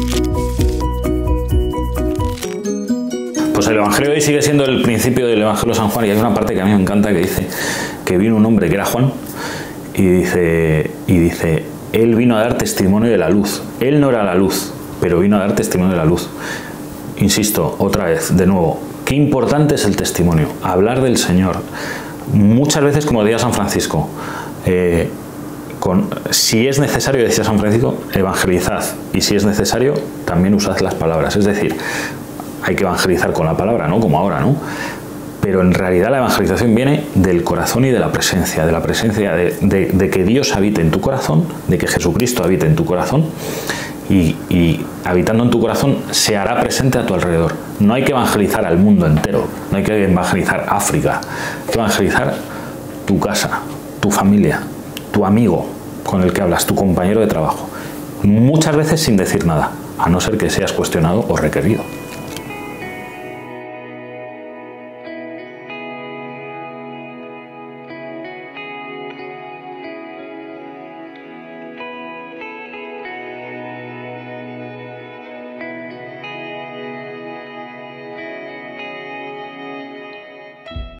Pues el Evangelio de hoy sigue siendo el principio del Evangelio de San Juan, y hay una parte que a mí me encanta que dice que vino un hombre que era Juan y dice él vino a dar testimonio de la luz. Él no era la luz, pero vino a dar testimonio de la luz. Insisto, otra vez, de nuevo, qué importante es el testimonio, hablar del Señor. Muchas veces, como decía San Francisco, si es necesario, decía San Francisco, evangelizad, y si es necesario, también usad las palabras. Es decir, hay que evangelizar con la palabra, ¿no? Como ahora, ¿no? Pero en realidad la evangelización viene del corazón y de la presencia de que Dios habite en tu corazón, de que Jesucristo habite en tu corazón, y habitando en tu corazón se hará presente a tu alrededor. No hay que evangelizar al mundo entero, no hay que evangelizar África, hay que evangelizar tu casa, tu familia, tu amigo con el que hablas, tu compañero de trabajo. Muchas veces sin decir nada, a no ser que seas cuestionado o requerido.